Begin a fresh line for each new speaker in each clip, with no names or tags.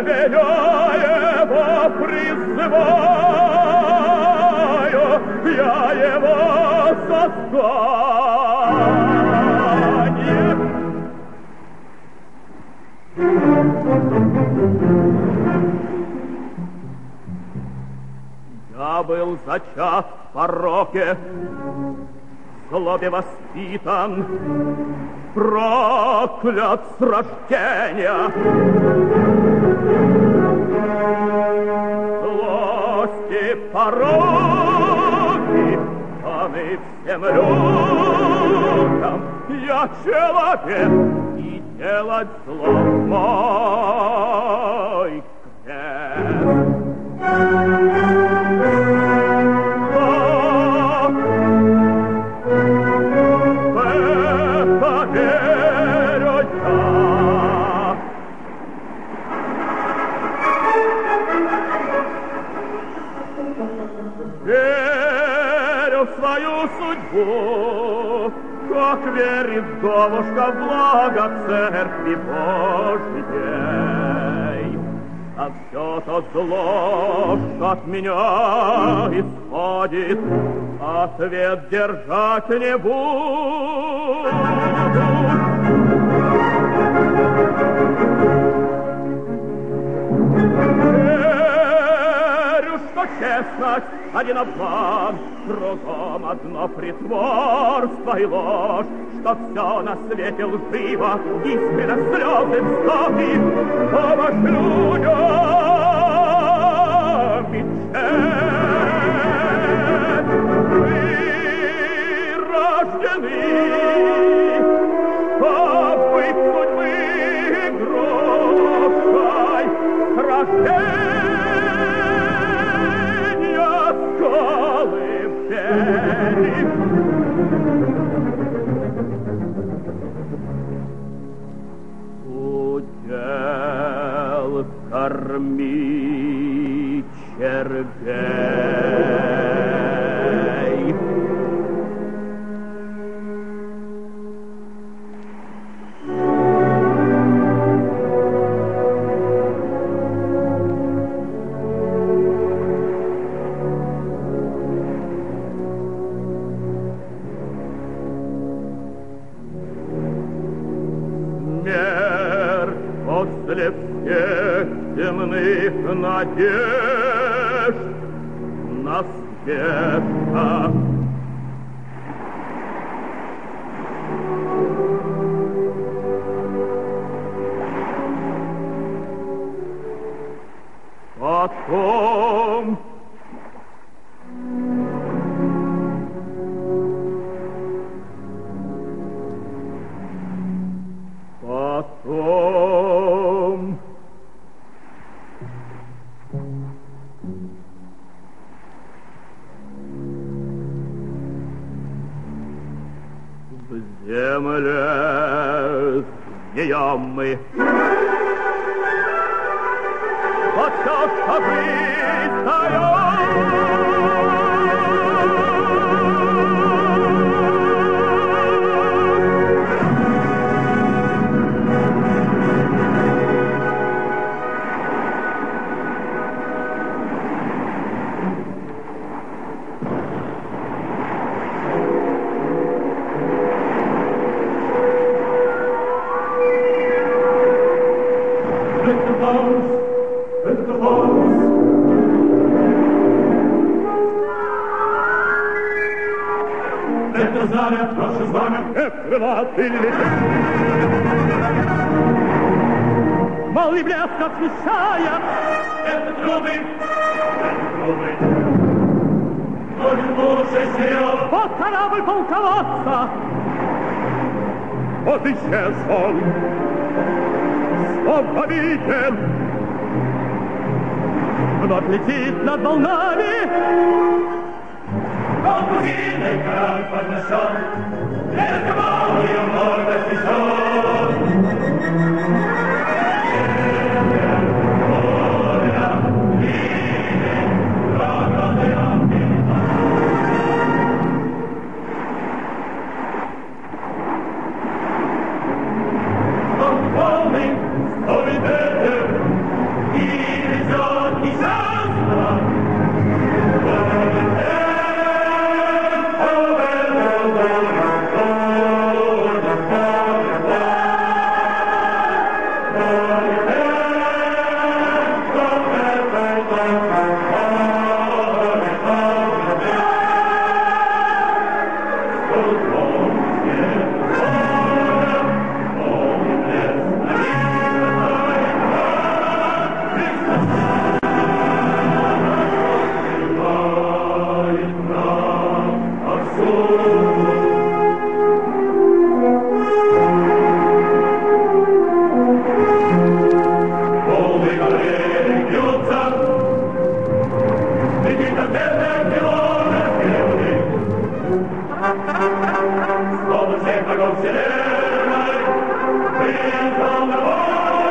тебе я его призываю, я его создание. Я был зачат в пороке, в злобе воспитан, проклят с рождения. Злости пороки даны всем людям. Я человек, и делать зло мой крест. Верю в свою судьбу, как верит вдовушка в благо церкви Божьей. А все то зло, что от меня исходит, ответ держать не буду. Честность, один обман, кругом одно притворство и ложь, что все на свете лживо, искренно слезы вздохи, помощь людям и честь. Вы рождены, побыть судьбы игрушкой, рождены. Удел корми червей. После всех темных надежд на светах потом в земле змеям мы. Вот все, что жизнь дает. Это заря, наше знамя, крылатый летит. Малый блеск освещая. Это трубы. Может, лучше серьез. Вот корабль полководца. Вот исчез он. Слабовиден. Вновь летит над волнами. Полкузиной как поднесен, лесковую мордость несет. Он полный, столь ветер, и врагов вселенной, приехал на бой.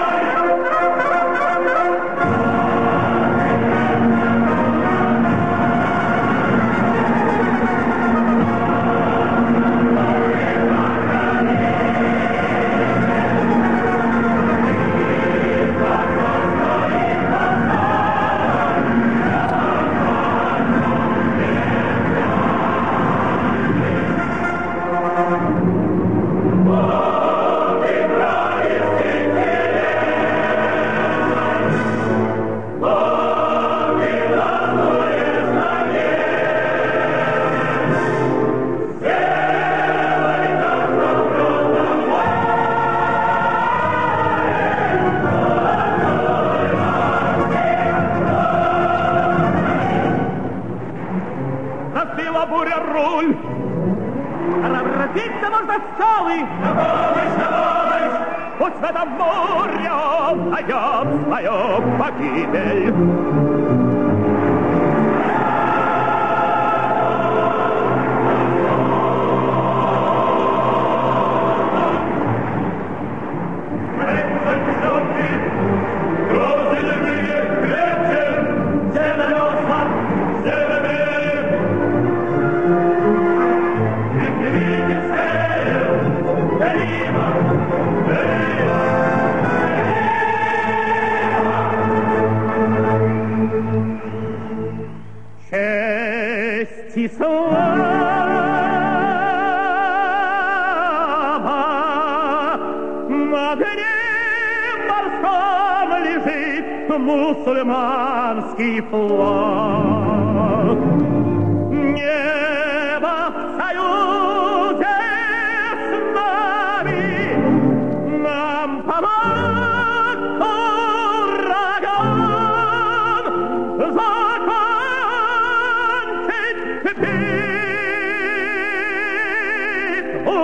Буря руль! Разразиться можно скалы! На помощь, на помощь! Пусть в этом море он найдет свою погибель! Честь и слава на дне морском лежит мусульманский флаг. Небо в союзе с нами, нам помог ураган, закончить битву.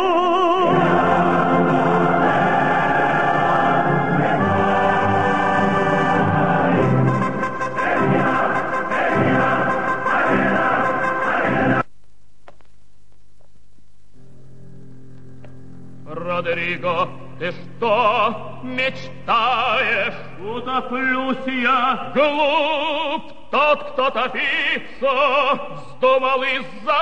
Родриго, ты что мечтаешь?
Утоплюсь я.
Глуп тот, кто топится, вздумал из-за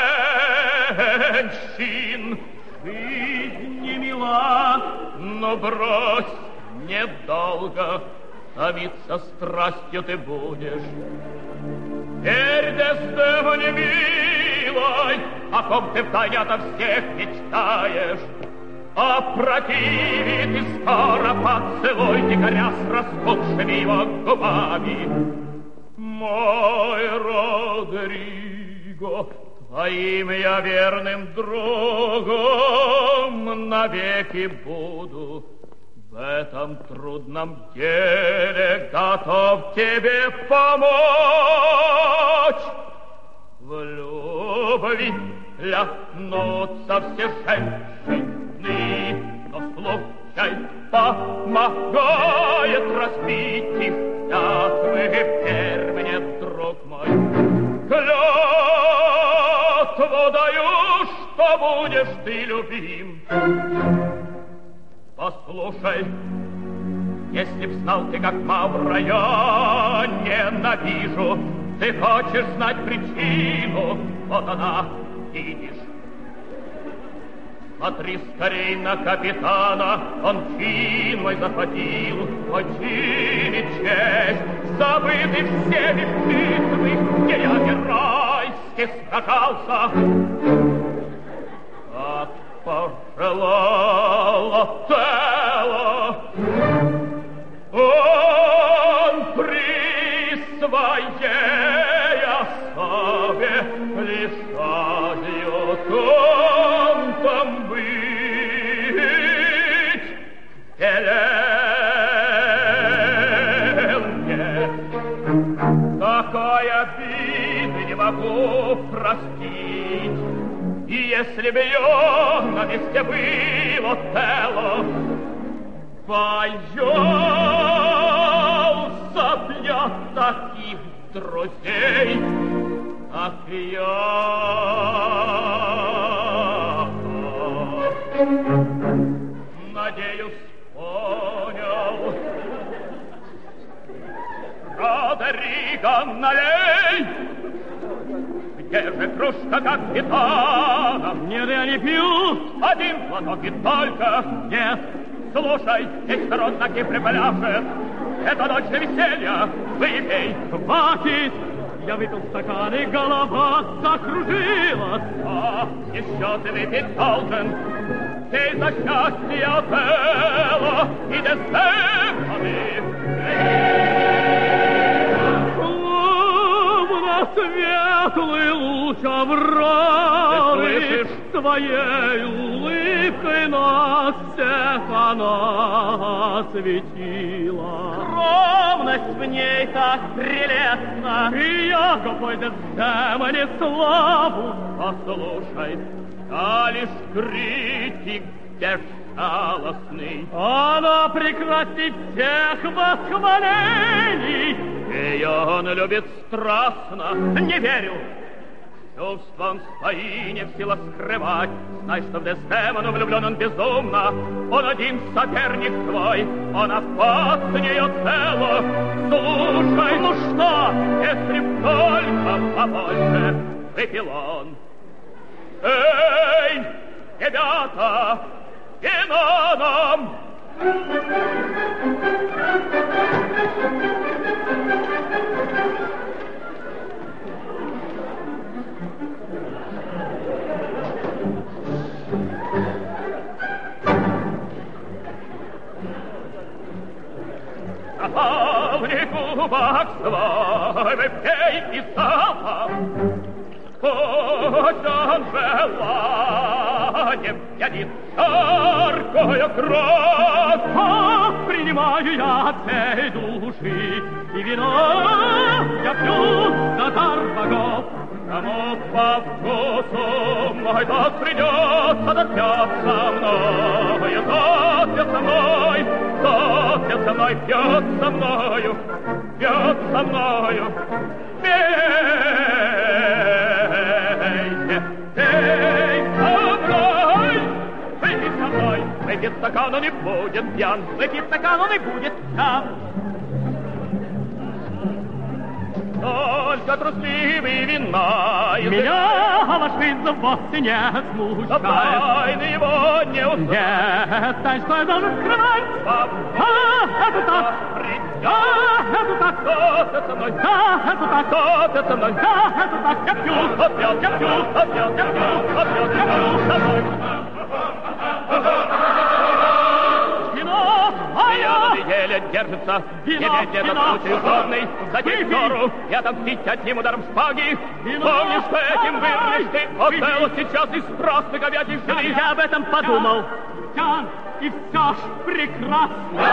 женщин.
Жизнь не мила,
но брось, недолго томиться страстью ты будешь. Теперь, Дездемоне милой, о ком ты втайне ото всех мечтаешь, опротиви ты скоро поцелуй дикаря с распухшими его губами. Мой Родриго, твоим я верным другом навеки буду. В этом трудном деле готов тебе помочь. В любви клянутся все женщины, но случай помогает разбить их клятвы. Верь мне, друг мой, клятву даю, что будешь ты любим. Послушай, если б знал ты, как Мавра я ненавижу, ты хочешь знать причину, вот она, видишь. Смотри скорей на капитана, он чин мой захватил, мой чин и честь, забыты всеми битвы, где я геройски сражался. Как пожелала тело, он при своей особе лишаю там быть, велел мне. Такой обиды не могу простить. И если б ее на месте было тело, боялся б я таких друзей, как я. Родериго, налей! Где же кружка капитана?
Нет, я не пью.
Один глоток и только.
Нет.
Слушай, весь народ на Кипре пляшет. Это ночь на веселье. Выпей.
Хватит. Я выпил стакан, и голова закружилась.
А, еще ты выпить должен. Ты за счастье Отелло и Дестефаны.
Словно светлый луч Авроры, твоей улыбкой нас всех она осветила.
Скромность в ней так прелестна.
И я губой Дездемоне славу.
Послушай, а лишь критик безжалостный.
Она прекрасней всех восхвалений.
Ее он любит страстно. Не верю. Чувства он свои не в силах скрывать. Знай, что в Дездемону влюблен он безумно. Он один соперник твой. Он опаснее Отелло. Слушай, ну что, если б только побольше выпил он. Эй, ребята, вино нам! Наполни кубок свой, выпей и залпом. Пусть он желанием пьянит жаркую кровь.
Принимаю я от всей души, и вино я пью за дар богов.
Кому по вкусу мой тот придется, да пьет со мной, тот пьет со мной, тот пьет со мной, пьет со мною, пьет со мною. Выпить стакан, он не будет пьян. Выпить стакан, он не будет пьян. Только трусливый вина.
Меня вашица вовсе не смущает.
Тайны его не узнать.
Нет, так что я должен скрывать. Это так. Это так.
Кто ты со мной?
Это так.
Кто ты со мной?
Это так. Я пью.
Опьет, я пью. Опьет, я пью. Опьет, я пью. Со мной.
Вино
еле держится.
Вино,
Тебе это
вино.
случай условный. Задеть ссору и отомстить одним ударом шпаги. Помнишь, что этим вырвешь ты Отелло сейчас из страстных объятий жены?
Я об этом подумал. Пьян, и все ж прекрасно.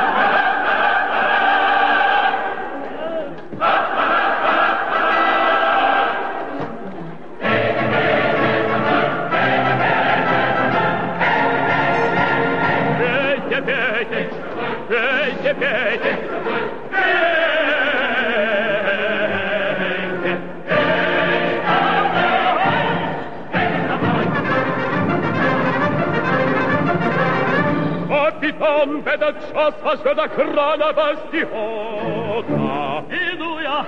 Пейте, пейте, пейте. Капитан, в этот час вас ждет охрана бастиона.
Иду я.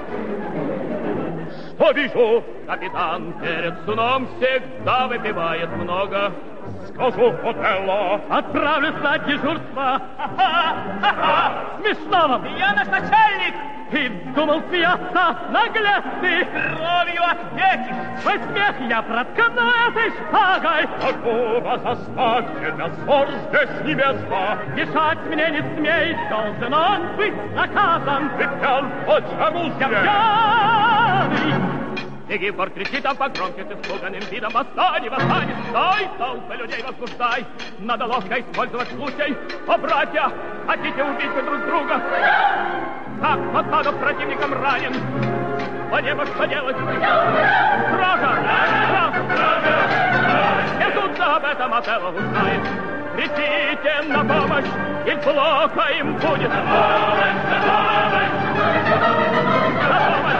Что вижу? Капитан перед сном всегда выпивает много. Скажу Отелло.
Отправлюсь на дежурство. Смешно вам.
Я наш начальник.
Ты думал смеяться, наглец ты.
Кровью ответишь.
Твой смех я проткну этой шпагой.
Прошу вас, оставьте, для ссор здесь не место.
Мешать мне не смей, должен он быть наказан.
Ты пьян, почему
Я
здесь?
пьяный.
Беги в борт, кричи там погромче, с испуганным видом. Восстань, восстань, стой, толпы людей возбуждай. Надо ловко использовать случай. О, братья, хотите убить вы друг друга? Так, подпадов противником ранен. По небу что делать? Стража! Стража! И тут об этом Отелло узнает. Кричите на помощь, и плохо им будет. На помощь! На помощь! На помощь!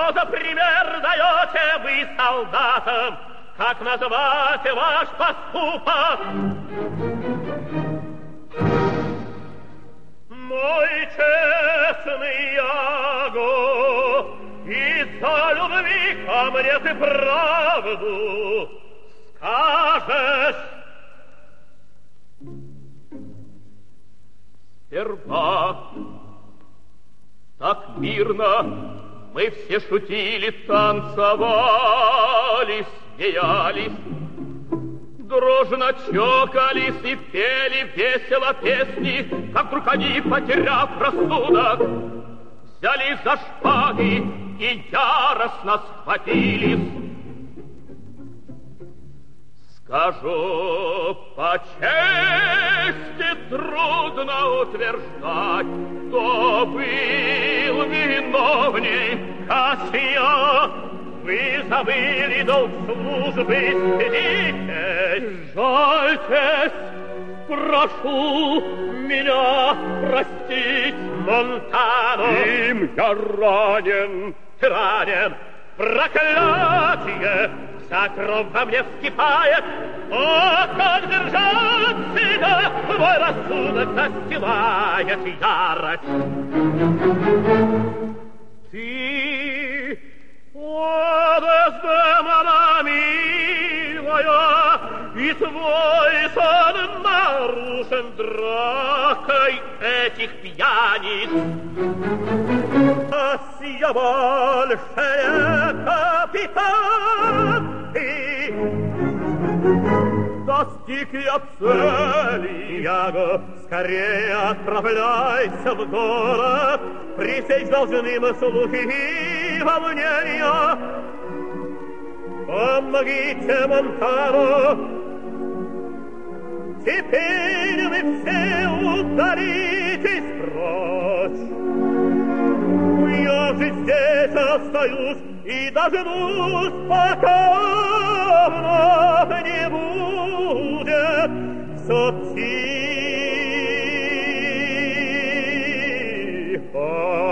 Что за пример даете вы солдатам? Как назвать ваш поступок? Мой честный Яго, из-за любви ко мне ты правду скажешь. Сперва так мирно мы все шутили, танцевали, смеялись, дружно чокались и пели весело песни, как вдруг они, потеряв рассудок, взяли за шпаги и яростно схватились. Скажу по чести, трудно утверждать, кто был виновней. Кассия, вы забыли долг службы, стыдитесь. Жальтесь, прошу меня простить. Монтано,
им я ранен.
Ты ранен, проклятие! Вся кровь во мне вскипает. О, как держать себя! Мой рассудок застилает ярость. Ты, о, Дездемона милая, и твой сон нарушен дракой этих пьяниц. Россия большая, капитан, и достиг я цели, Яго, скорее отправляйся в город, пресечь должны слухи и волнения. Помогите Монтано, теперь вы все удалитесь прочь. Я же здесь остаюсь и дождусь, пока вновь не будет все тихо.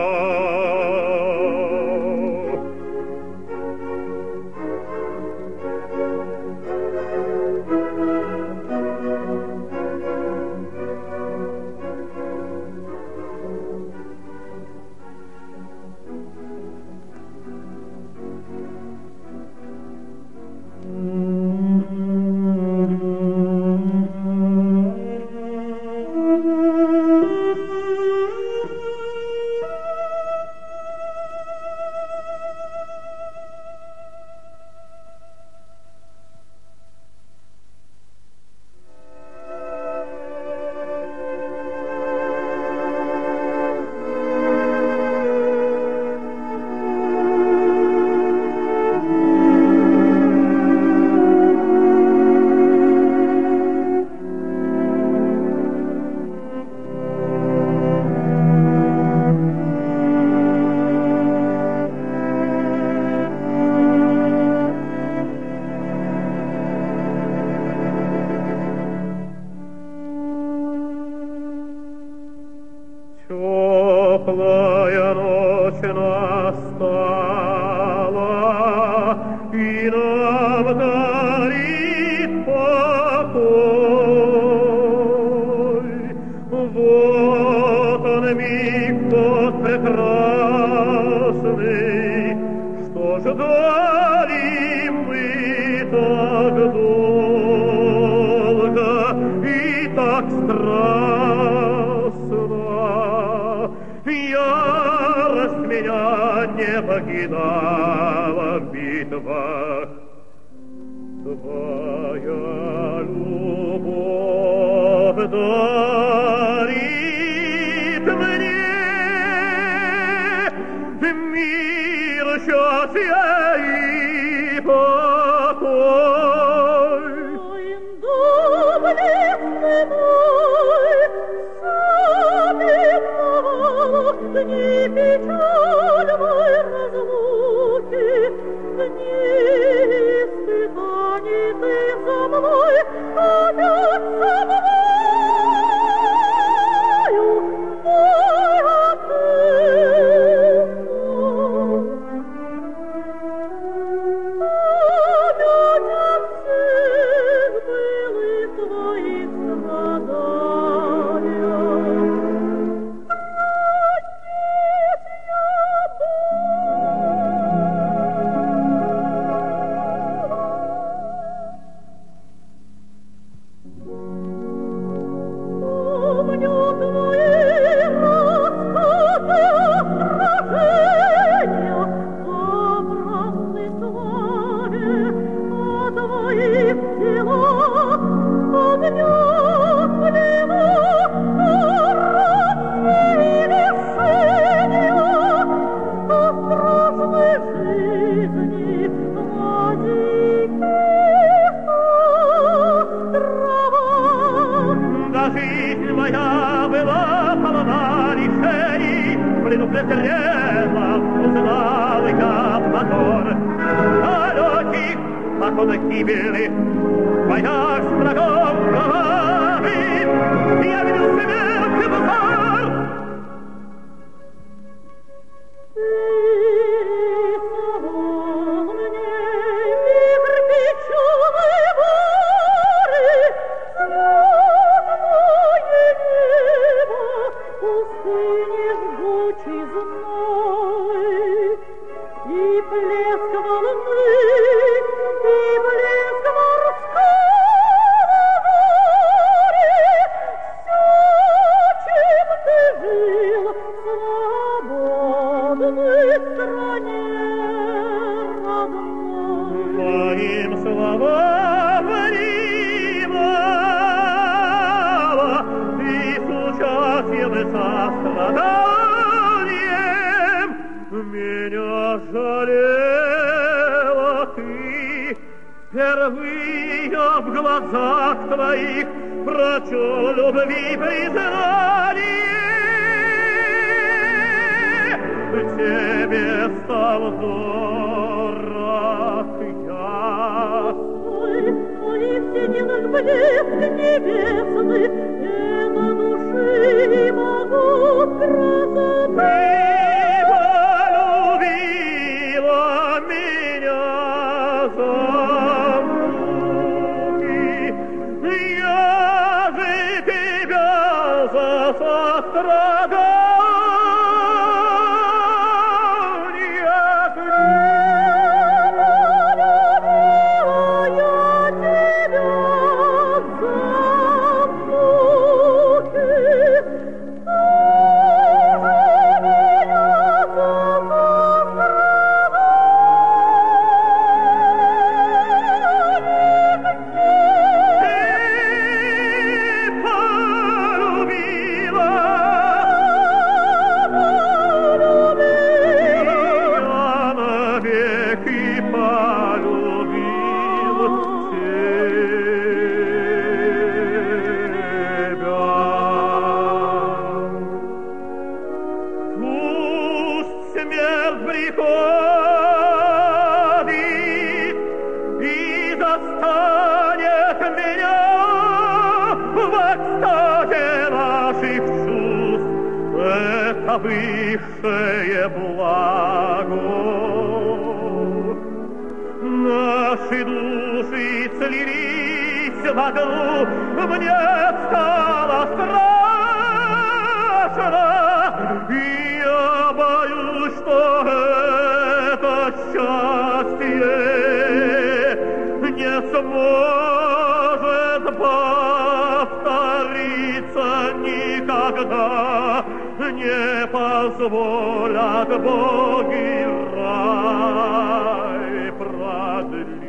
Теплая ночь настала, и нам дарит покой. Вот он миг тот прекрасный, что ждали мы так долго и так страстно. Ярость меня не покидала в битвах. Твоя любовь дарит мне мир, счастье и покой.
Ой, доблестный мой, дни печаль мой разлуки, дни испытаний ты со мной, опять со мною, мой отец.
исход гибели. Война с врагом кровавым, я видел смерть взор.
Впервые в глазах твоих прочел любви признание. Тебе стал дорог я.
Ой, в сединах блеск небесный, это души могут красоты.
Высшее благо. Наши души слились в одну, мне стало страшно, и я боюсь, что это счастье не сможет повториться никогда. Не позволят боги рай продлить.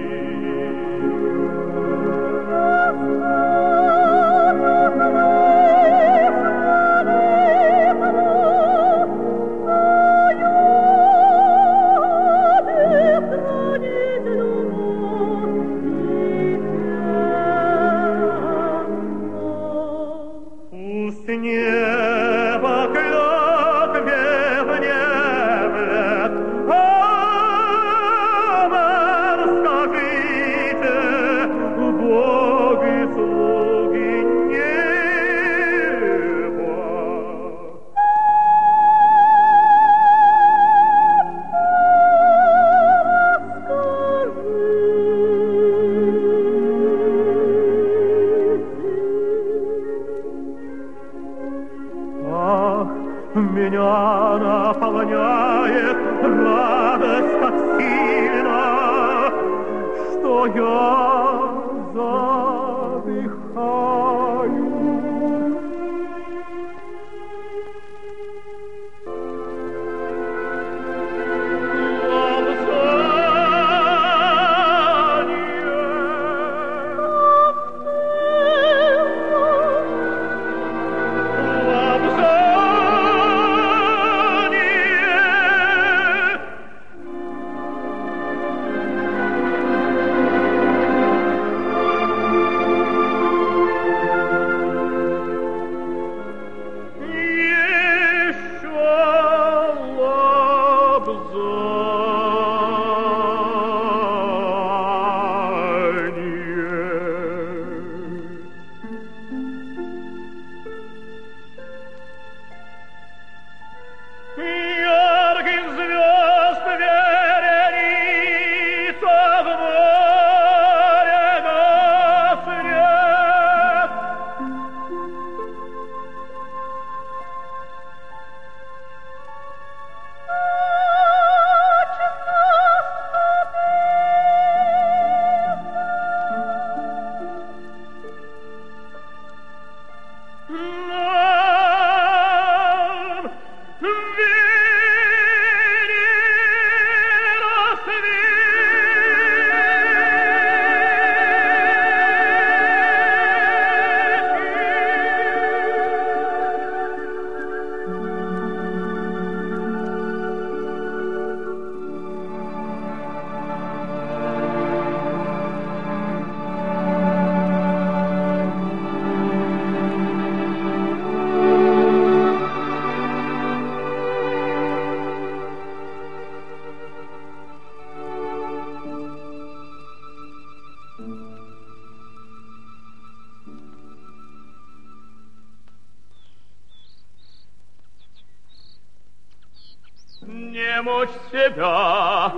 Пусть небо клятве внемлет, а нам скажите, боги, слуги неба. Меня наполняет радость так сильно, что я задыхаюсь. мучь себя.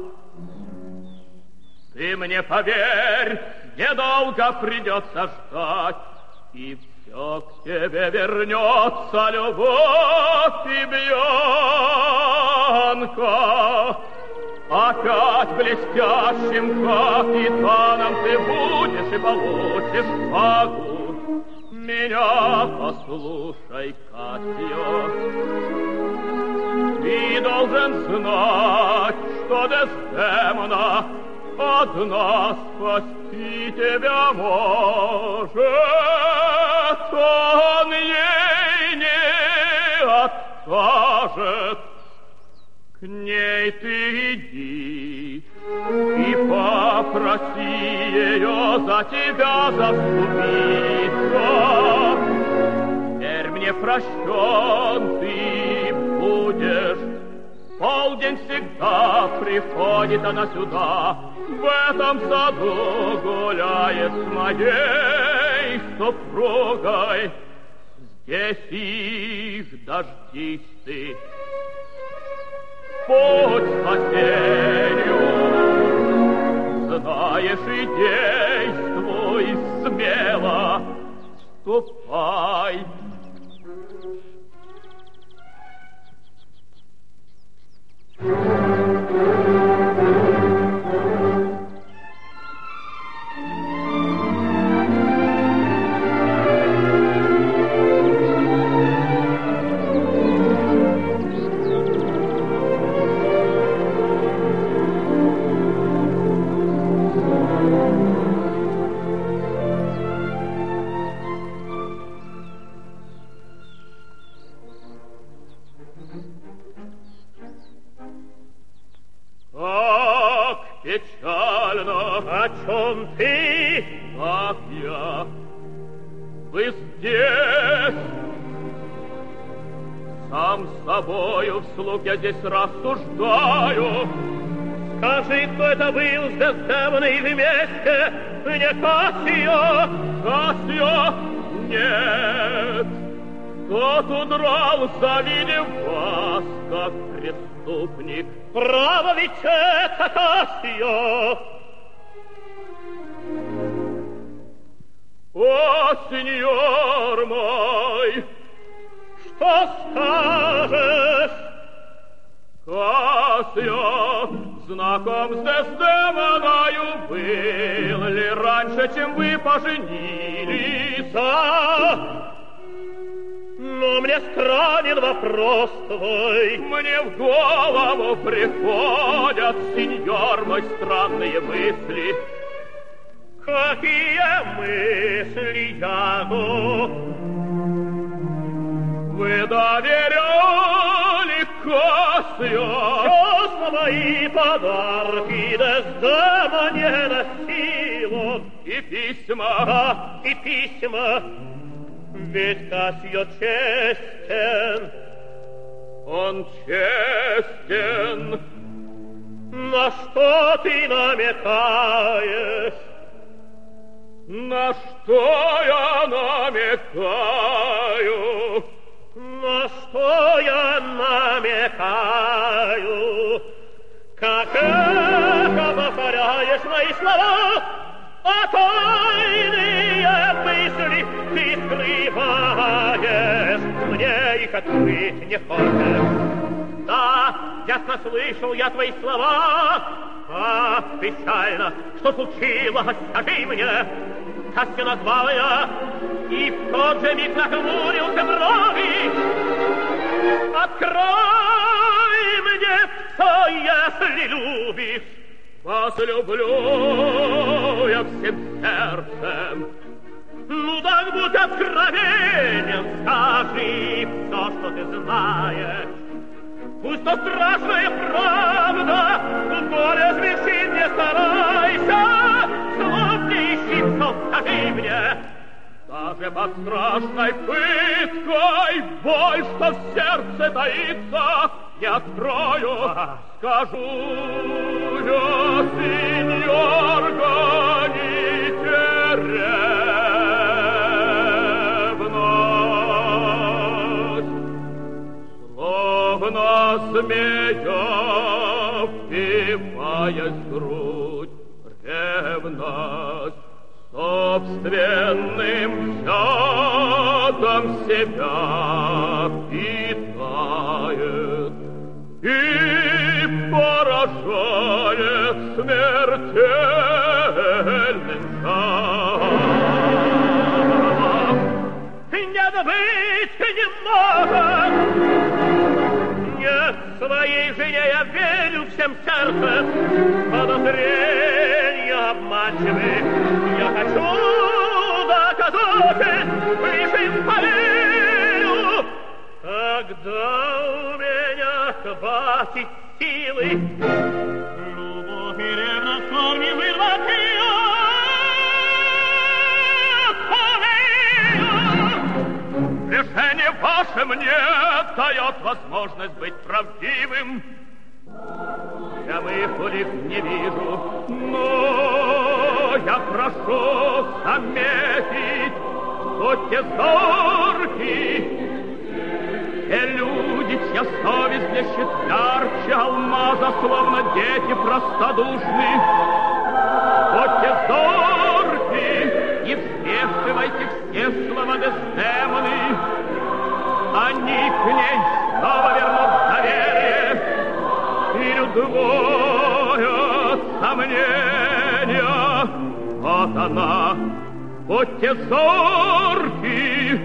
Ты мне поверь, недолго придется ждать, и все к тебе вернется любовь и Бьянка. Опять блестящим капитаном ты будешь и получишь шпагу. Меня послушай, Кассио. Ты должен знать, что Дездемона одна спасти тебя может. Он ей не откажет. К ней ты иди и попроси ее за тебя заступиться. Теперь мне прощен ты будешь. Полдень всегда приходит она сюда, в этом саду гуляет с моей супругой. Здесь их дождись ты. Путь спасению знаешь и действуй смело. Ступай. Печально, о чем ты, как я, вы здесь. Сам с собою вслух я здесь рассуждаю. Скажи, кто это был с Дездемоной вместе, не Кассио? Кассио? Нет. Тот удрал, завидев вас, как преступник. Право ведь это Кассио. О, сеньор мой, что скажешь? Кассио знаком с Дездемоною был ли раньше, чем вы поженились? Но мне странен вопрос твой. Мне в голову приходят, сеньор мой, странные мысли. Какие мысли, Яго? Вы доверяли Кассио? Честно мои подарки Дездемоне носил он. И письма. Да, и письма. Ведь Кассио честен. Он честен. На что ты намекаешь? На что я намекаю? На что я намекаю? Как эхо повторяешь мои слова, а тайные мысли ты скрываешь, мне их открыть не хочешь. Да, ясно слышал я твои слова. Ах, печально, что случилось, скажи мне. Кассио назвал я, и в тот же миг нахмурился брови. Открой мне все, если любишь. Вас люблю я всем сердцем. Ну так будь откровенен, скажи все, что ты знаешь. Пусть то страшная правда, горе смешит, не старайся. Слов не ищи, все скажи мне. Даже под страшной пыткой боль, что в сердце таится, не открою. Скажу я, сеньорка, не ревность, словно змея Наливаясь грудь, ревность собственным чадом себя питает и поражает смертельным жадом.
Нет быть не может! Нет, своей жене я верю всем сердцем, подозрения обманчивы. Я хочу доказать, лишь им поверю. Когда у меня хватит силы, любовь и ревность корни вырвать ее.
Решение ваше мне дает возможность быть правдивым. Прямых улик не вижу, но я прошу заметить, будьте зорки. Те люди, чья совесть блещет ярче алмаза, словно дети простодушны. Будьте зорки и взвешивайте все слова Дездемоны. Они к ней снова вернут доверие и удвоят сомнения. Вот она, будьте зорки.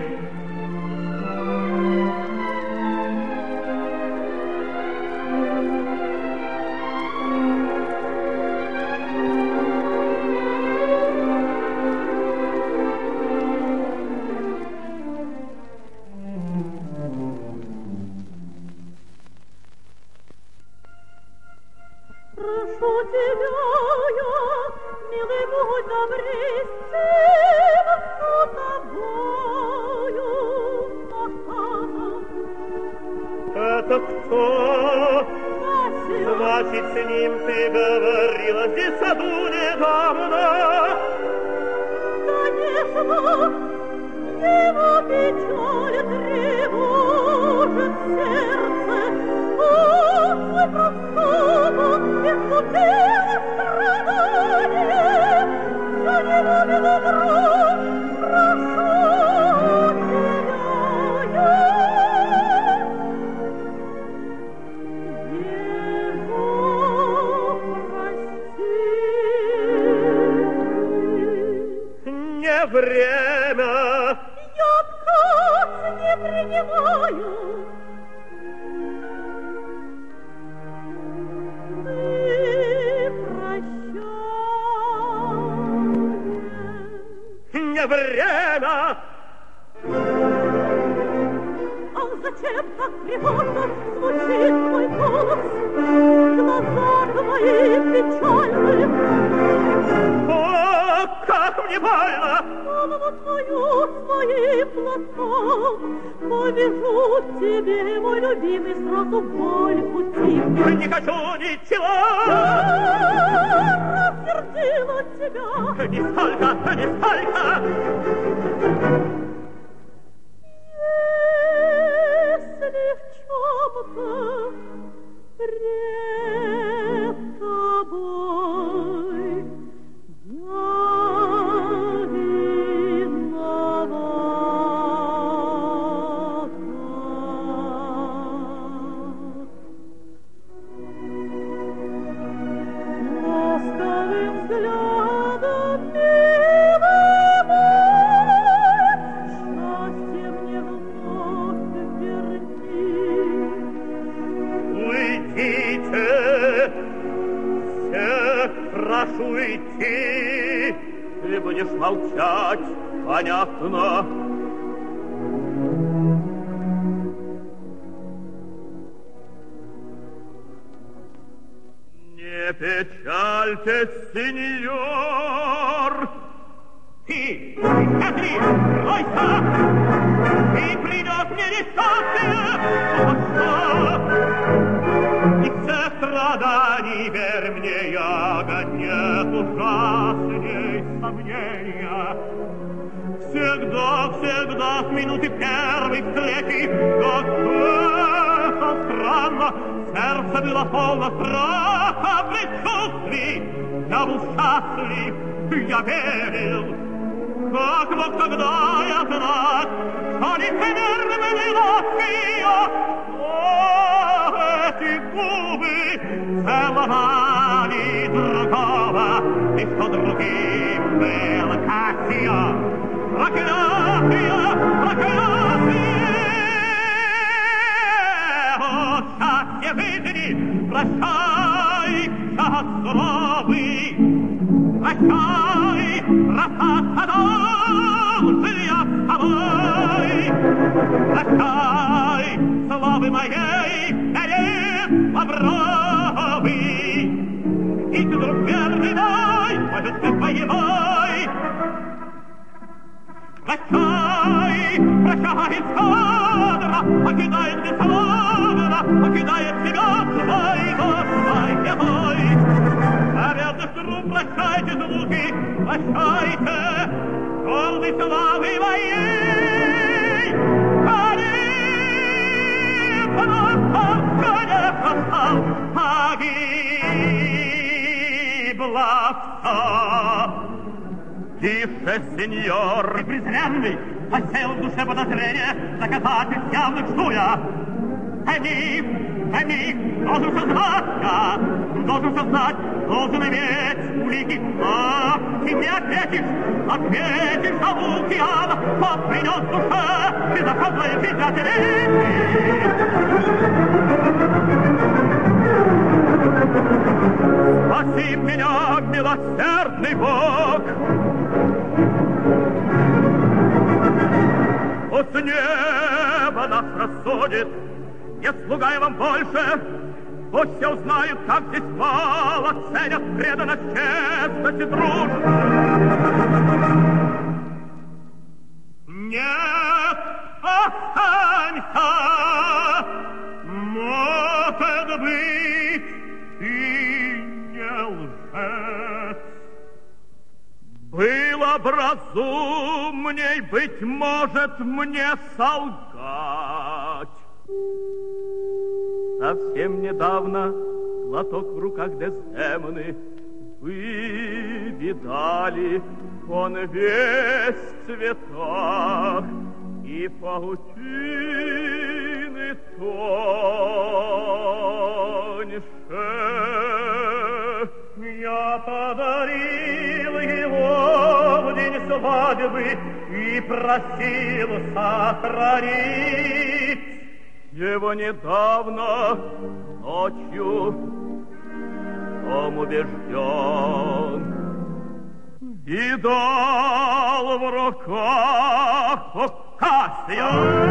Это кто? Значит, с ним ты говорила здесь в саду недавно? Конечно, его печаль тревожит сердце. Он свой проступок искупил страдание. Я не любил друг, прошу тебя я. Время. Я отказ не принимаю. Ты прощай. Не время. А зачем так тревожно звучит твой голос? Глаза твои печальны. О, как мне больно! Голову твою своим платком повяжу тебе, мой любимый, сразу боль утихнет. Не хочу ничего! Я рассердила тебя! Нисколько, нисколько! Если в чем-то пред тобой прошу идти, ты будешь молчать, понятно. Не печальтесь, сеньор. Ты, смотри, бойся, ты придешь мне несчастье, и все страданий, верь мне, ягод нет ужасней сомнения. Всегда, всегда с минуты первой встречи, как это стал странно, сердце было полно страха, предчувствий. Я был счастлив, я верил. Как мог тогда я знать, что лицемерным любовь ее, о, эти губы целовали другого, и что другим был Кассия. Проклятие, проклятие! О, счастье жизни, прощай, час суровый, прощай, расстаться должен я с тобой. Прощай, славы моей, берег лавровый, и ты, друг верный мой, может, ты боевой. Прощай, прощай, скадра, покидает не свободно, покидает тебя двойной мой. Зарядных труб прощайте звуки, прощайте, гордой славы моей. Конечно, погибла все. Тише, сеньор! Ты презренный, посеял в душе подозрение, доказательств явных жду я. Они, должен сознать я, должен сознать, должен иметь улики. А ты мне ответишь на муки ада, кто принес в душе безоходной печати. Спаси меня, милосердный Бог! Пусть небо нас рассудит, не слуга я вам больше, пусть все узнают, как здесь мало ценят преданность, честность и дружбу. Нет, останься, может быть, и не лжец. Было б разумней, быть может, мне солгать. Совсем недавно платок в руках Дездемоны вы видали, он весь в цветах и паутины тоньше. Я подарил его в день свадьбы и просил сохранить его недавно ночью. Он убежден, видал в руках Кассия.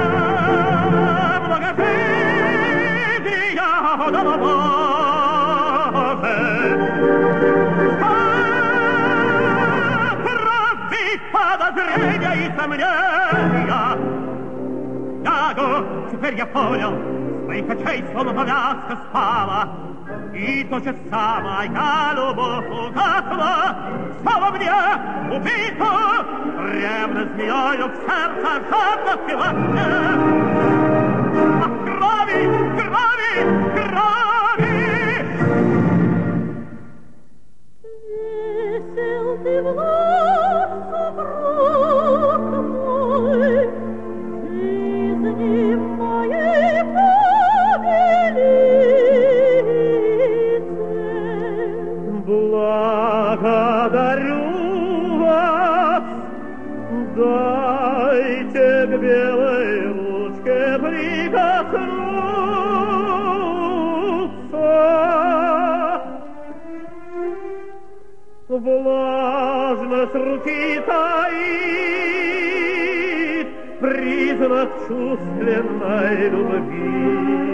Благожития Боже, отрази подозрения и сомнения. Теперь я понял, с моих очей словно повязка спала, и то же самая любовь угасла, стала мне убита, ревность змеёю в сердце жадно пила мне. Ах, крови, крови, крови!
Весел ты вновь, супруг мой, жизни моей повелице.
Благодарю вас, дайте к белой ручке прикоснуться. Влажность руки таит признак чувственной любви.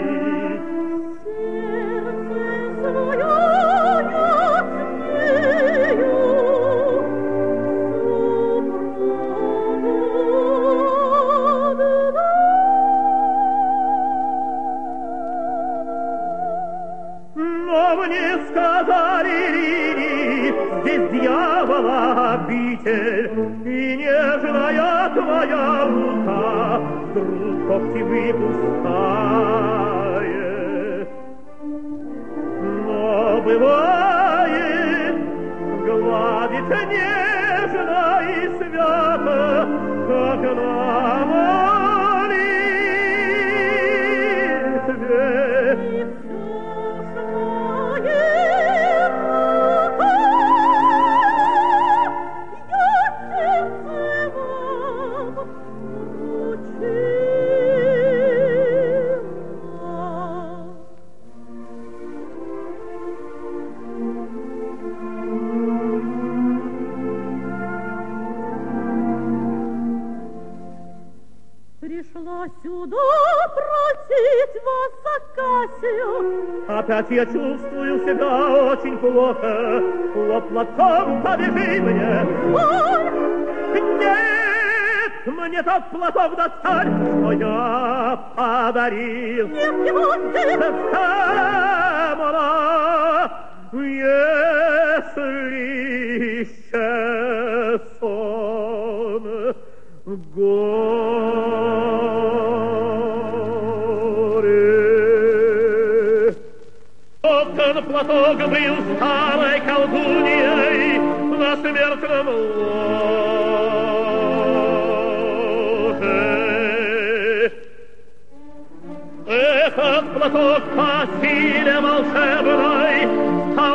Сердце свое я смею но мне сказали, здесь дьявола обитель, и нежная твоя рука вдруг когти выпускает.
бывает, гладит нежно и свято, как на молитве.
Пришла сюда просить вас за Кассию.
Опять я чувствую себя очень плохо. Вот платком побежи мне.
Ой!
Нет, мне тот платок доставь, что я подарил.
Нет его здесь.
Камера, если исчез он, горе. Тот платок был старой колдуньей на смертном ложе. Этот платок по силе волшебной стал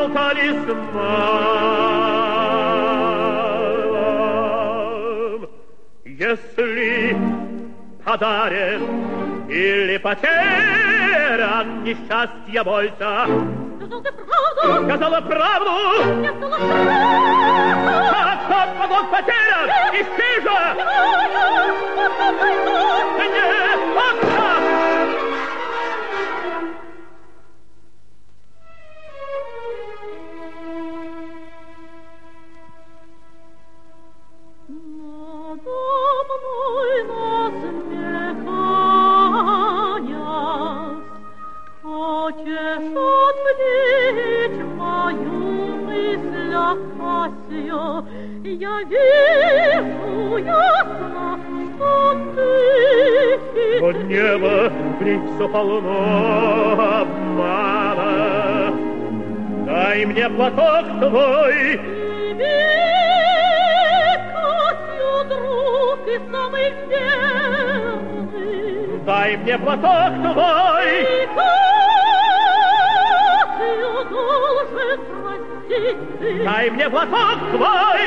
талисманом. Если подарен или потерян, несчастья бойся.
Сказал ты правду.
Сказала правду.
Я сказала правду.
Как тот платок потерян? Ищи же! Нет, отца!
Хочешь отвлечь мою мысль от Кассию, я вижу ясно, что ты
Но небо в них все полно обмана. Дай мне платок твой.
Кассию, друг и самый верный.
Дай мне платок твой.
Должен простить ты.
Дай мне платок твой.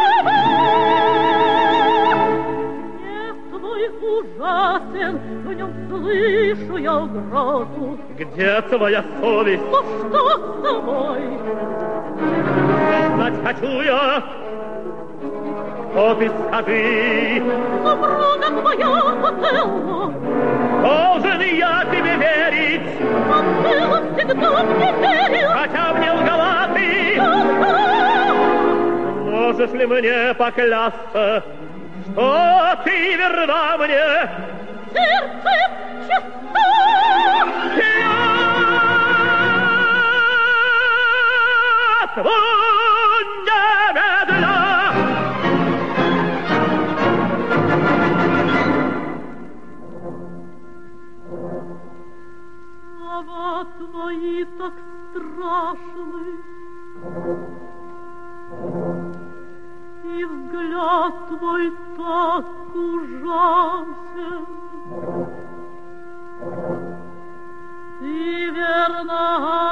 Гнев твой ужасен, в нем слышу я угрозу.
Где твоя совесть?
Ну что с тобой?
Знать хочу я. Что ты скажи?
Супруга твоя Отелло.
Должен я тебе верить.
Отелло всегда мне верил.
Хотя мне лгала ты. Можешь ли мне поклясться, что ты верна мне?
Сердцем чиста.
Клятву немедля.
Слова твои так страшны, и взгляд твой так ужасен. Ты верно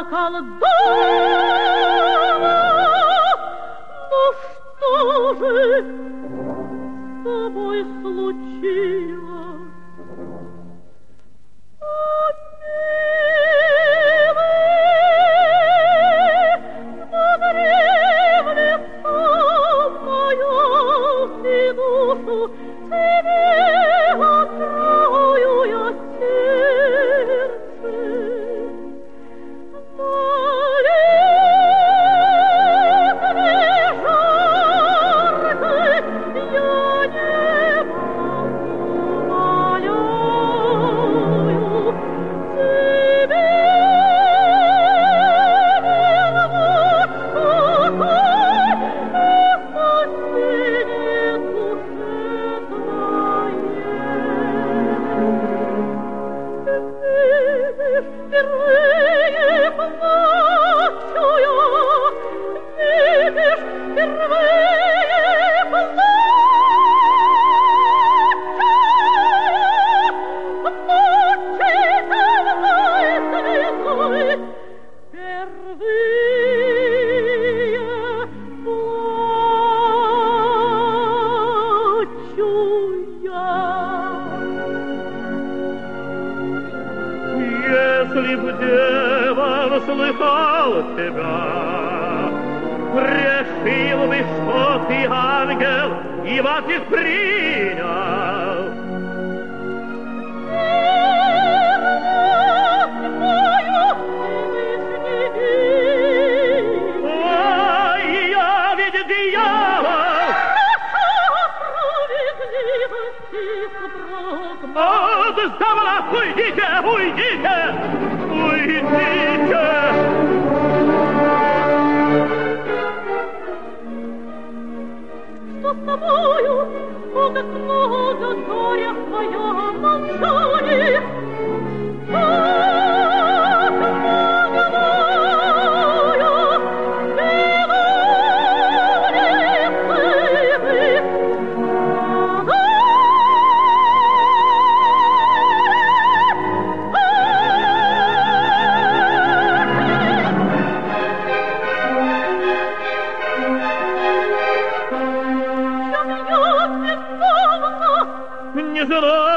колдунья, ну что же с тобой случилось? Сердце,
знал тебя, решил бы, что ты ангел, и вас их принял. Ой, я ведь дьявол! От дьявола уйдите, уйдите, уйдите!
Что с тобою? О, как много горя в твоем молчании! Как много горя!
Не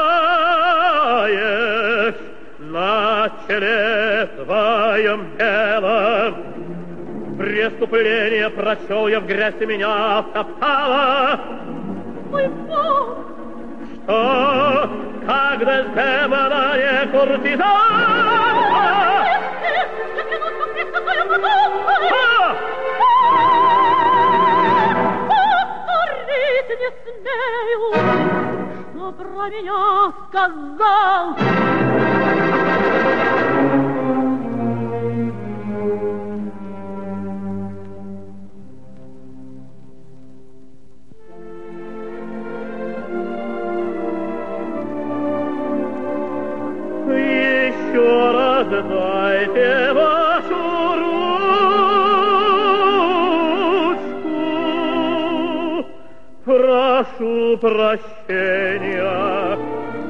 знаешь, на челе твоем белом преступление прочел я в грязь, и меня втоптала.
Мой Бог!
Что, когда демона не куртизанка?
Я клянусь вам пресвятою Богом! Повторить не смею! Что про меня сказал?
Еще раз дайте вашу ручку, прошу прощения.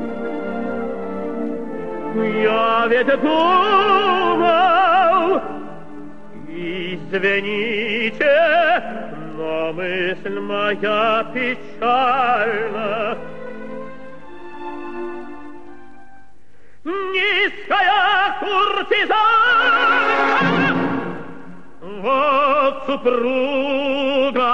Я ведь думал, извините, но мысль моя печальна. Низкая куртизанка, вот супруга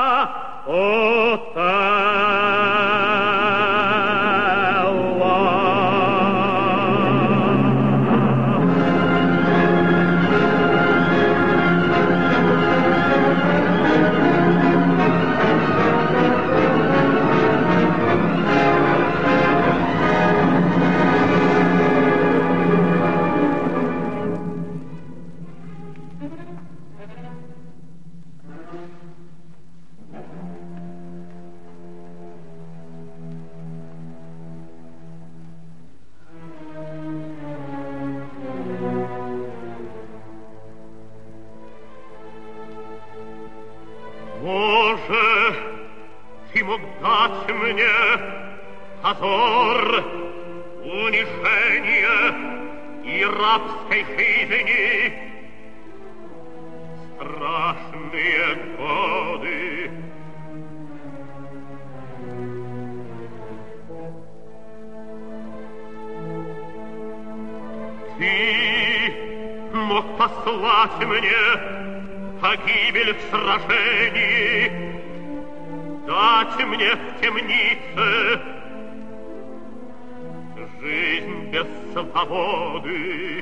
Боже, ты мог дать мне позор, унижение и рабской жизни, страшные годы. Ты мог послать мне погибель в сражении, дать мне в темнице жизнь без свободы.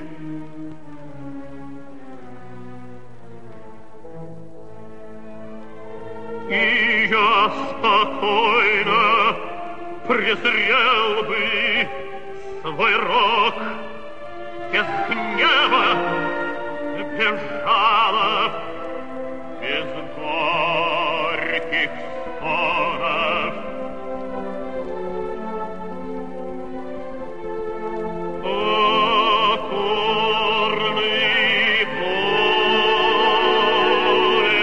И я спокойно презрел бы свой рок без гнева, без жалоб, без горьких споров. Покорный воле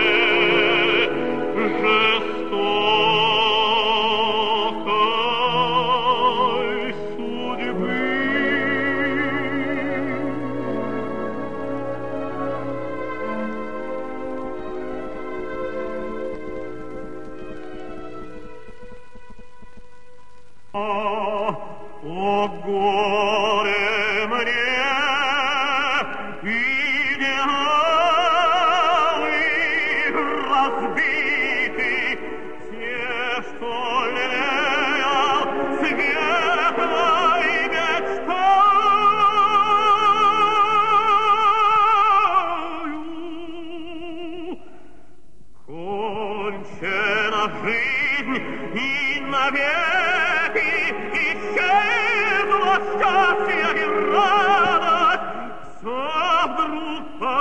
жестокой судьбы. О горе мне, и не
разбиты, те, что лелеял светлой мечтою. Кончена жизнь, и навеки исчезла счастье и радость, все вдруг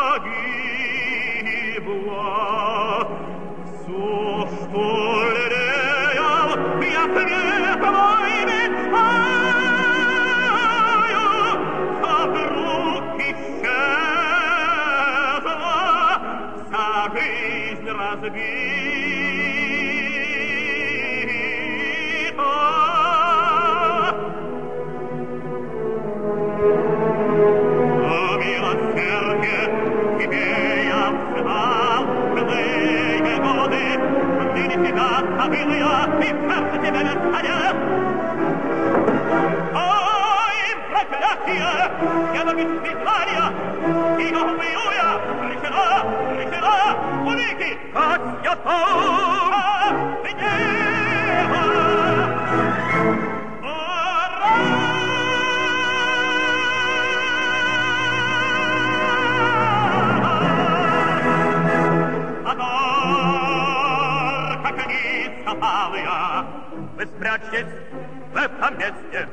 погибло. Все, что лелеял я светлой мечтою, все вдруг исчезло, вся жизнь разбита. Забыл я, и сердце тебя не станет. Ой, проклятие, я до бесстыдания, и я убью я, решена, увеки, как я сам, гнева. Вы спрячьтесь в этом месте.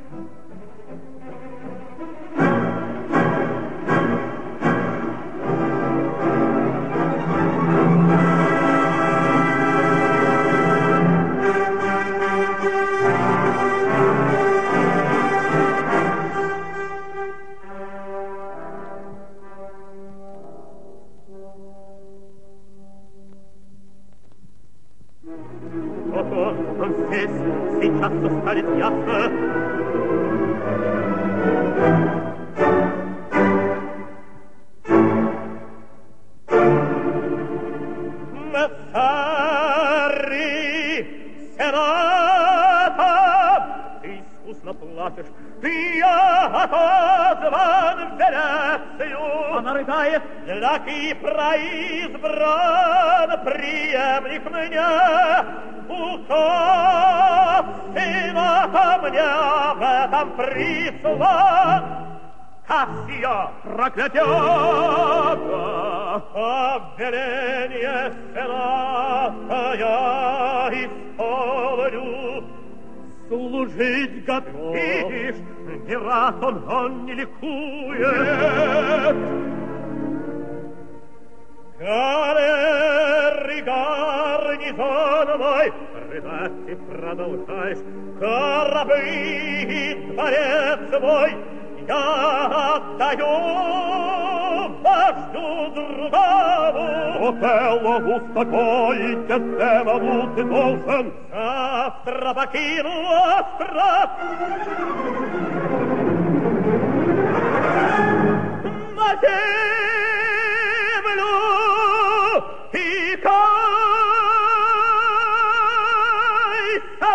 Здесь сейчас станет ясно. Мессари Сената, ты искусно плачешь, ты отозван в Венецию. Она рыдает. Для Кипра избран преемник мне. Указ сына мне в этом прислан. Кассия, проклятье, обвеление Сената я исполню. Служить готов. Видишь, не раз он не ликует. Галеры, гарнизон мой, рыдать ты продолжаешь, корабли и дворец мой я отдаю вождю другому. Отелло, успокойте демону, ты должен завтра покину остров. На землю и кайся.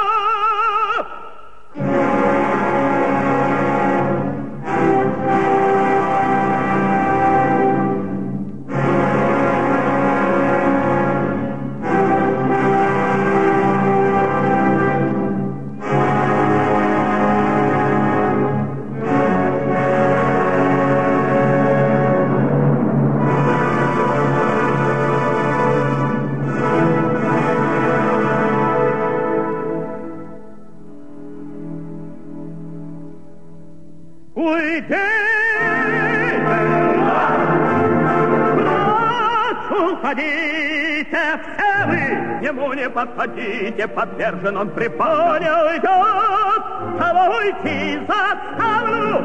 Подходите все вы, ему не подходите, подвержен он припадке. Уйдет, того уйти заставлю.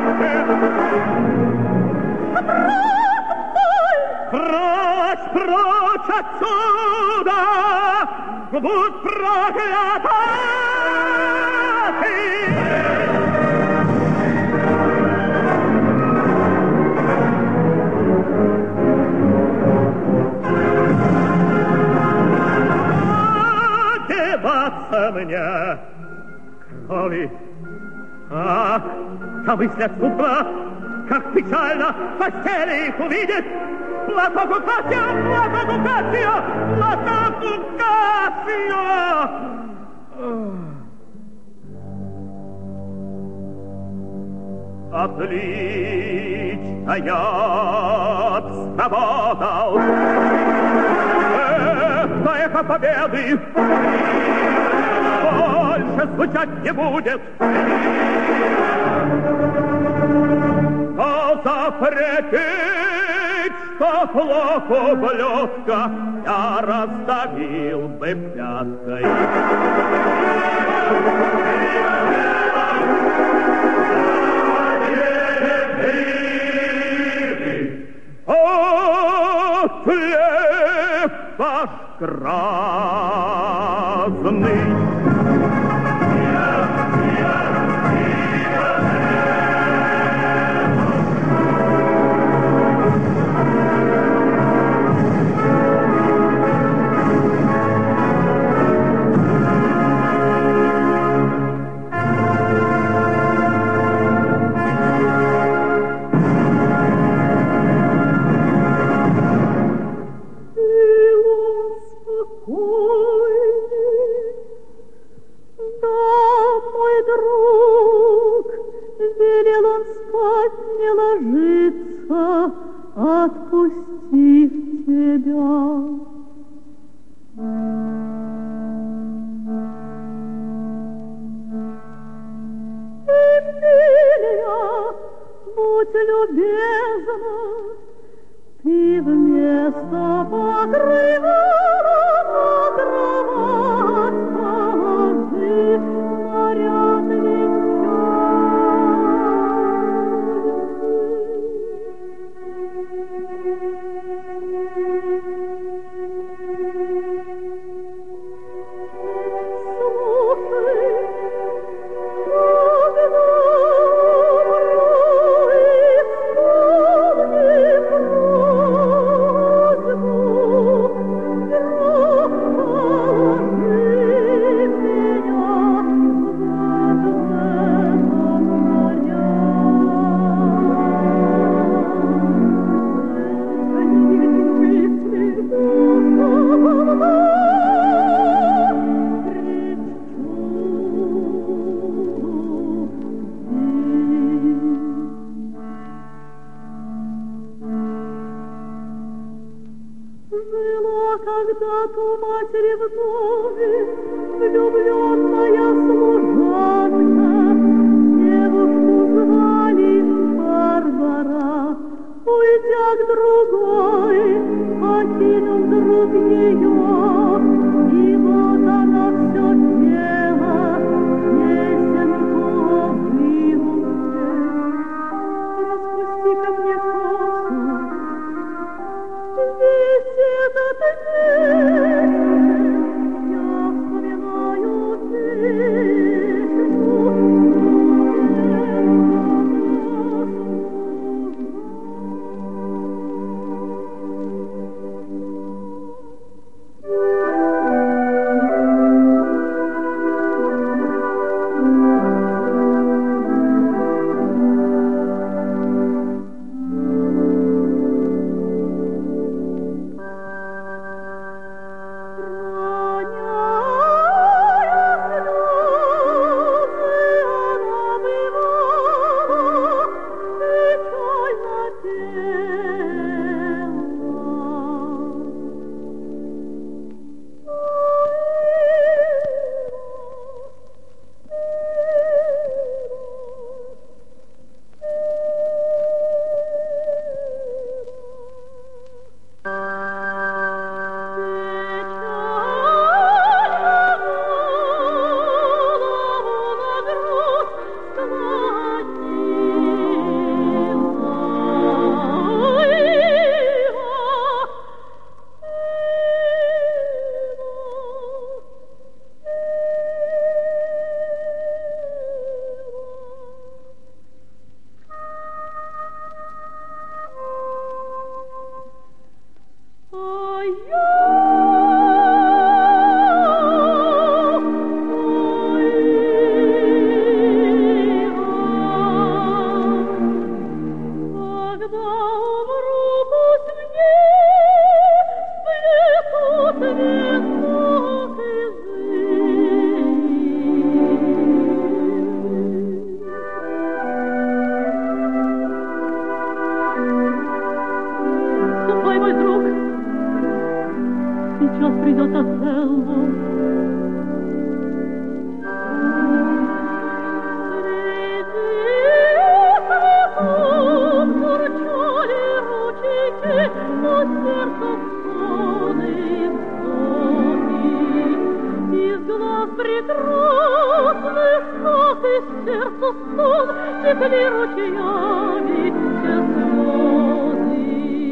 Прочь, прочь отсюда, будь проклята ты. Мне крови. Ах, замыслят судьба, как печально в постели их увидеть. Отлично я сработал. Это эхо победы больше звучать не будет. Кто запретит, что плохо блюдка, я раздавил бы пяткой. Хлеб ваш грязный.
Отпустив тебя. Эмилия, будь любезна, ты вместо покрывала на кровать положи наряд когда-то матери в доме влюбленная служанка, девушку звали Барбара, уйдя к другой, покинул друг ее, и вот она все пела песенку о выгулке. Распусти ко мне косу, весь этот день я вспоминаю песню. Когда умру, пусть мне сейчас придет Отелло. Прекрасных снов из сердца сон текли ручьями те слезы.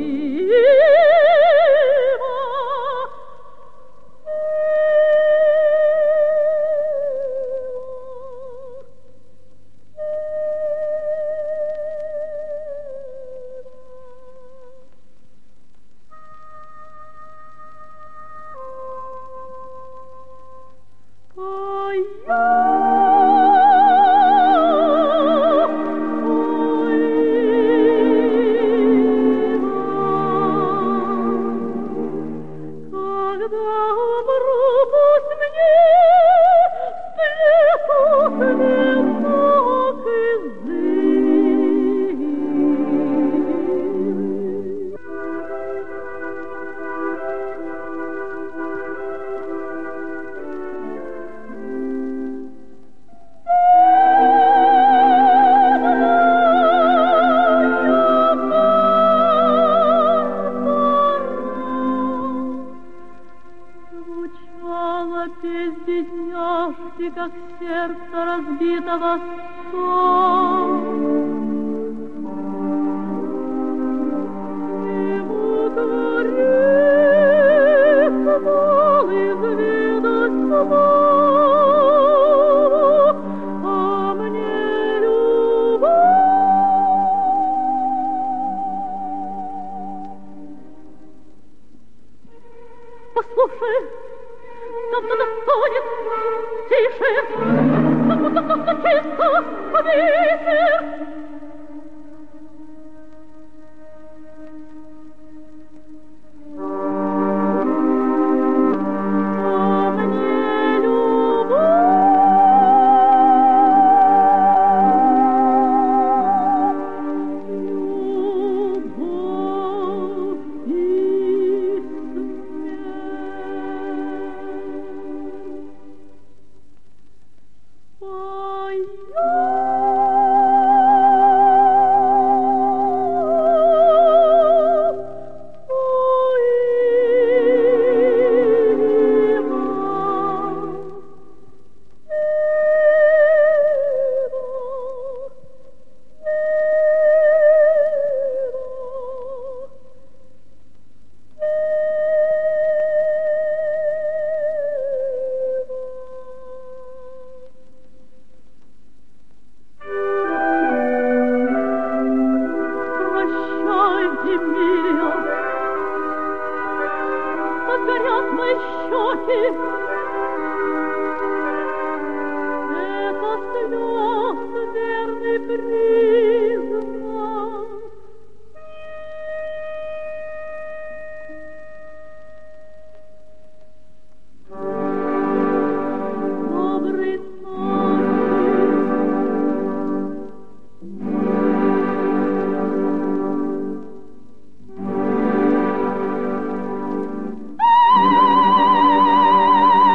Как сердце разбитого сон. Ему горит смол изведать славу, а мне любовь. Послушай, там кто-то стонет. Тише! Как будто кто-то чисто ветер! А мне любовь и горят мои щеки. Это слез верный признак. Доброй ночи.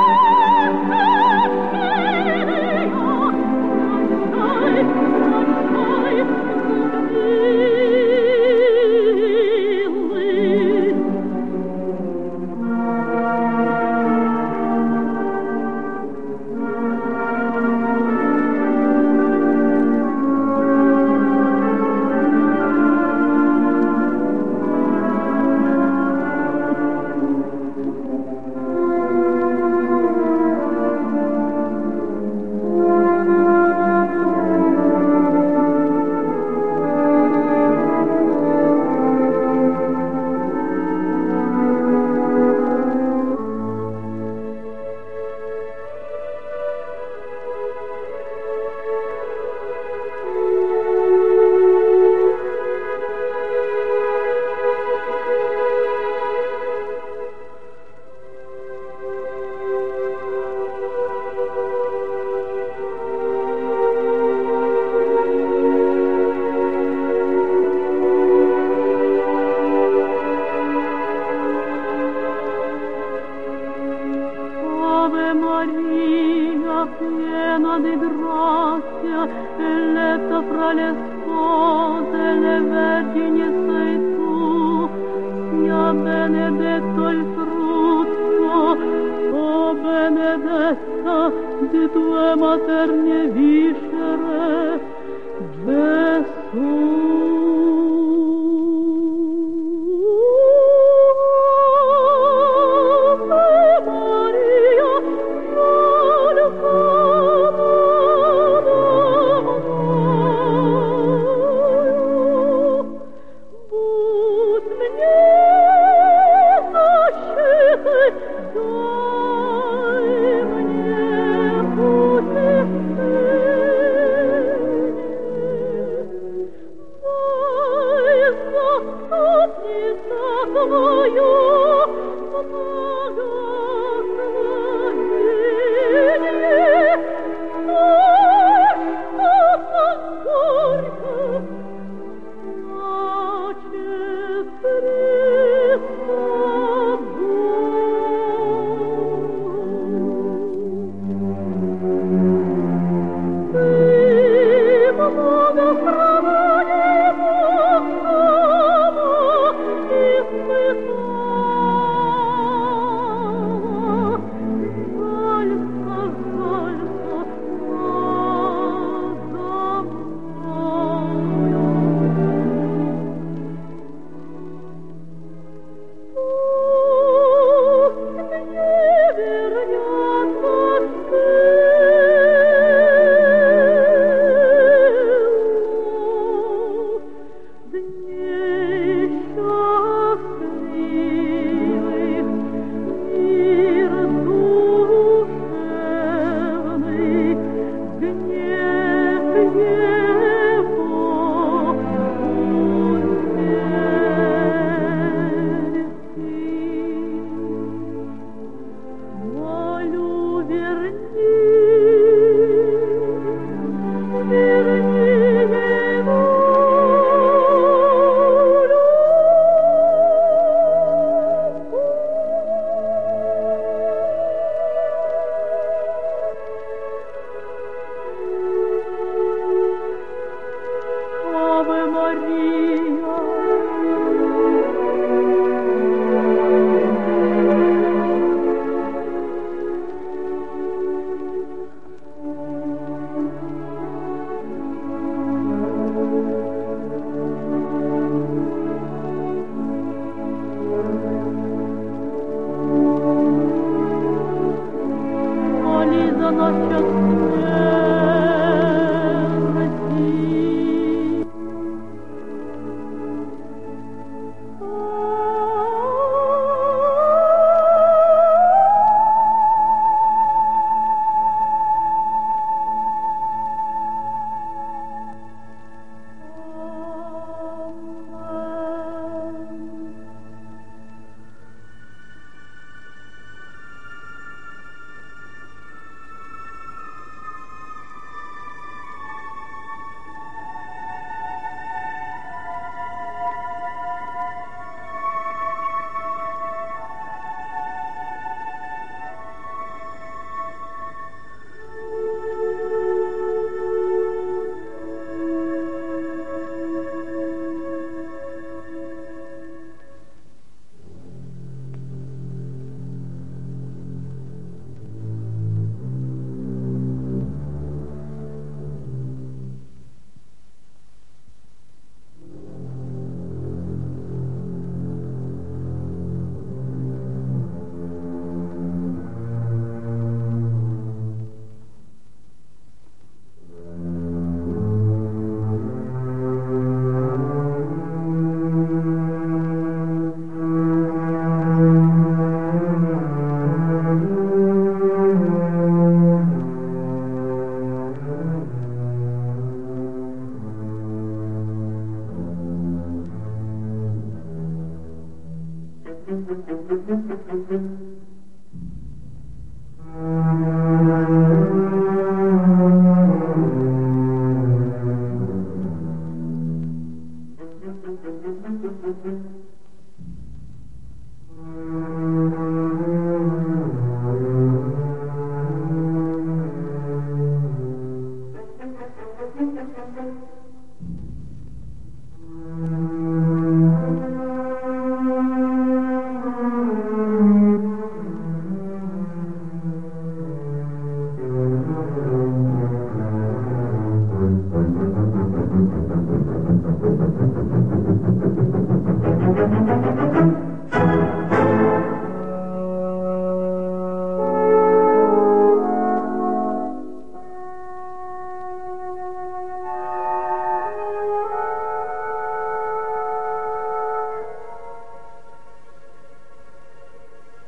le sposele vergini sei tu, sia benedetto il frutto, o benedetta di tue materne viscere, Gesù.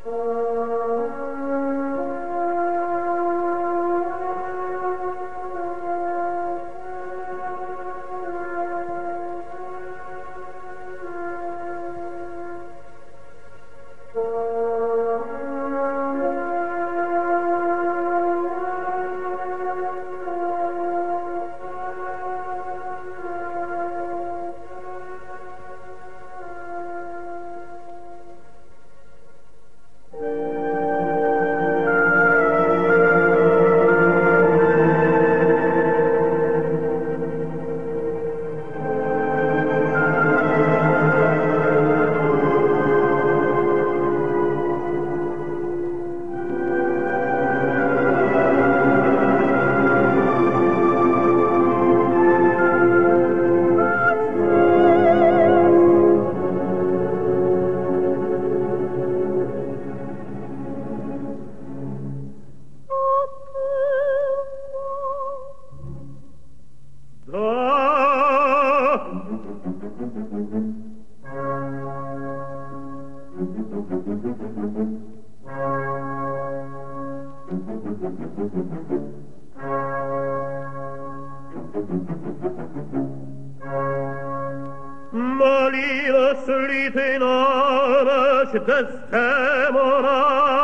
Молилась ли ты на ночь Дездемона?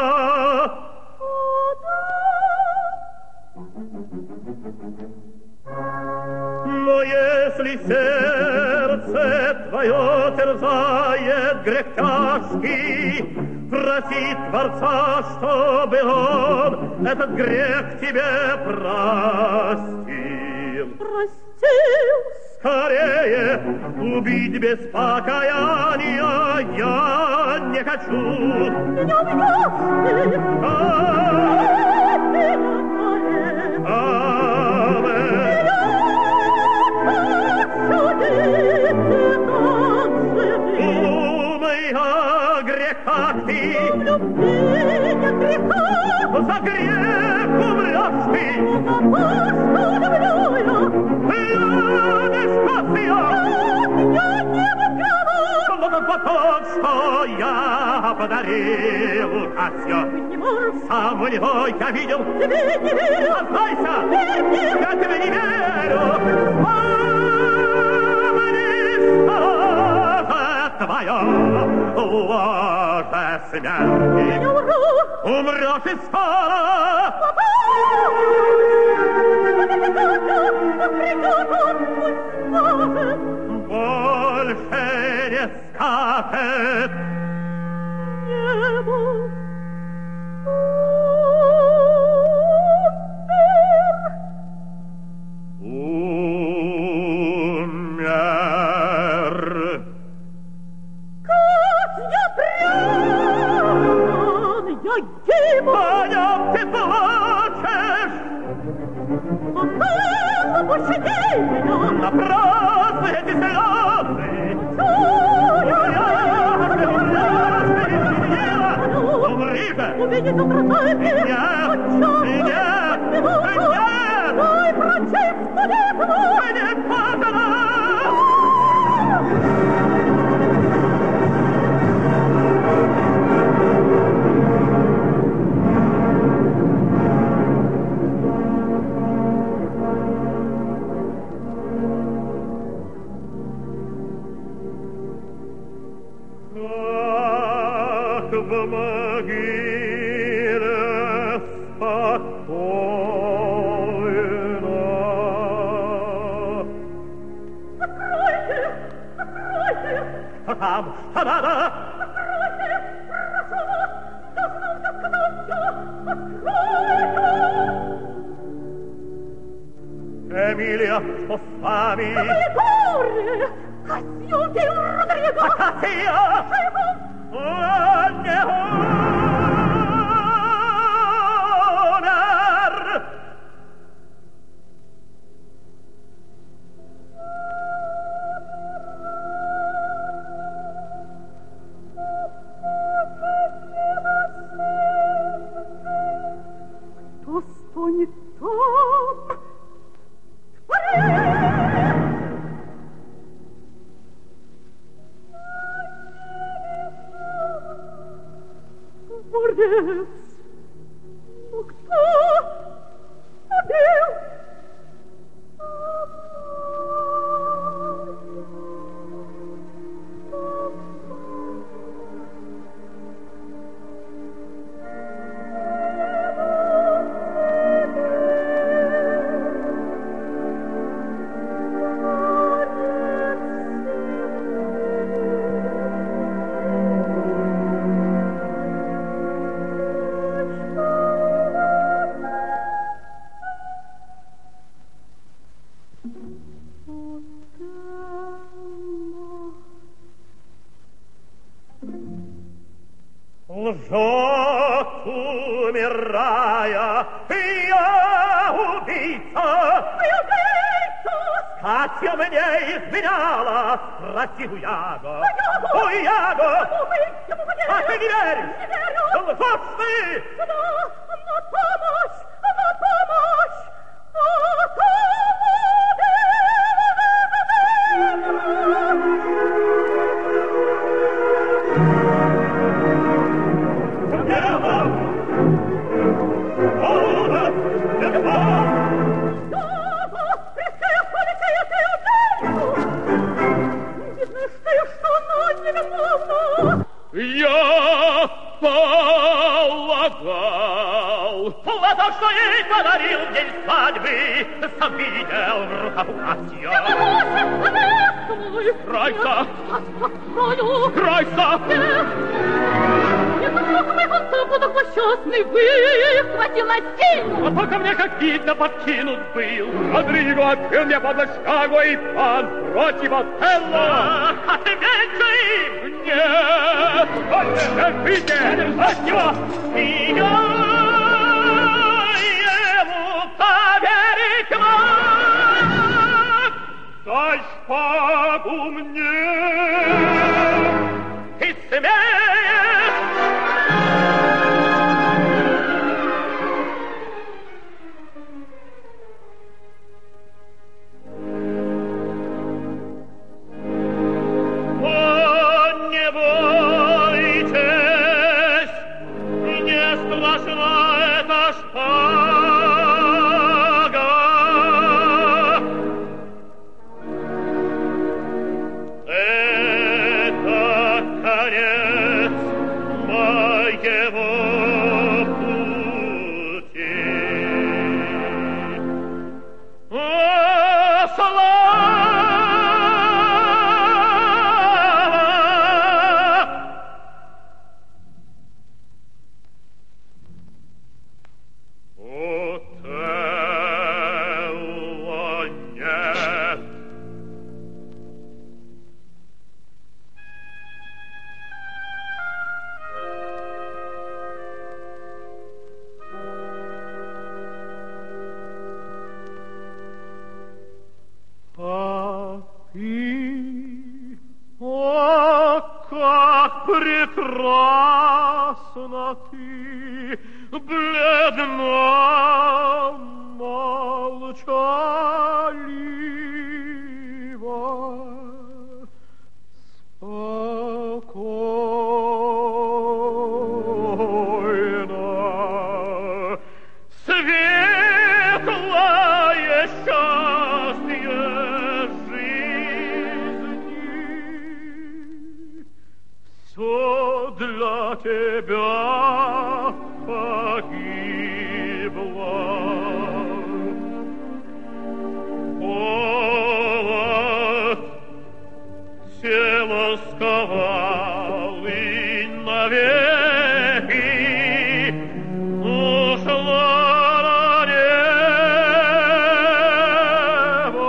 Но если сердце твое терзает грех тяжкий, проси Творца, чтобы он этот грех тебе простил.
Простил?
Скорее убить без покаяния я не хочу.
Меня убьешь ты!
Амен. Думай о грехах ты.
Любви нет греха.
За грех умрешь ты.
За то, что люблю я. Я не выгону.
Вот потом, что я подарил Кассио.
Не можешь.
Сам у него я видел.
Тебе не верю.
Ознайся.
Верь мне.
Я тебе не верю. Твое ложе смерти.
Я умру.
Умрешь и скоро. Больше не скажет.
Небо.
Умер.
Как я прян, я гибну.
О нем ты плачешь.
Отдал больше дей меня.
Напрасно эти слезы. Умри же.
Увидеть угрожает мне.
Нет, нет, нет.
Ой, против студентов.
Не падала. В могиле спокойно.
Откройте! Откройте!
Что там? Что надо?
Откройте! Прошу вас! Должно сказать все! Откройте!
Эмилия, что с вами?
Какое горе! Кассио убил Родриго!
Кассио!
Живо!
Он не умер!
Кто стонет там? Молодец! Ну, кто убил?
Лжет, умирая, я убийца!
Ты убийца!
Катя мне изменяла, спроси у Яго.
У
У Яго!
Ему поверю!
А ты не веришь?
Не верю!
Лжешь ты!
На помощь! На помощь!
Я полагал,
Платок, что ей подарил день свадьбы, сам видел в руках у Катя.
Крайся! Крайся!
Это как мы концу злосчастный выхватил насильно.
А то ко мне, как видно, подкинут был. Родриго отбил мне под шагу и пан против Отелло.
А ты меньше им!
Нет! Держите! Держать его!
И я ему поверить мог!
Дай шпагу мне!
Ты смеешь! Не бойтесь, не страшна эта шпага. Это конец моего пути. Слава! Отелло нет. А ты, о, как прекрасна ты, бледна, молчалива, спокойна, светлое счастье жизни. Все для тебя погибло. Холод тело сковал и навеки ушла на небо.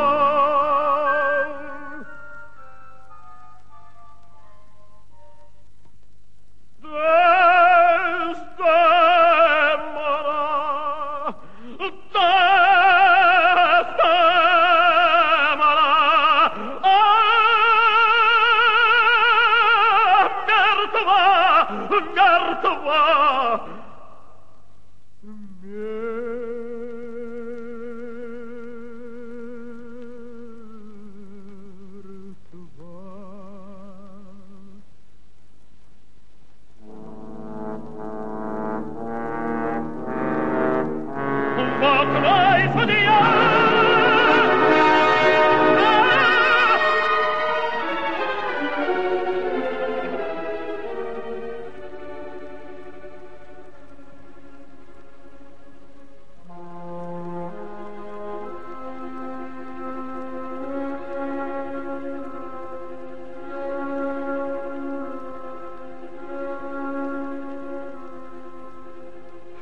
Мертва! Мертва!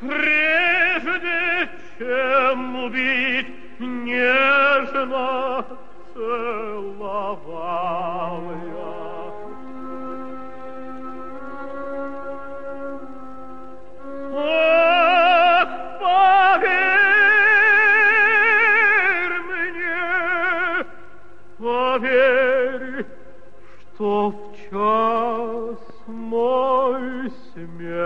Прежде чем убить, нежно целовал я. Ах, поверь мне, поверь, что в час мой смерть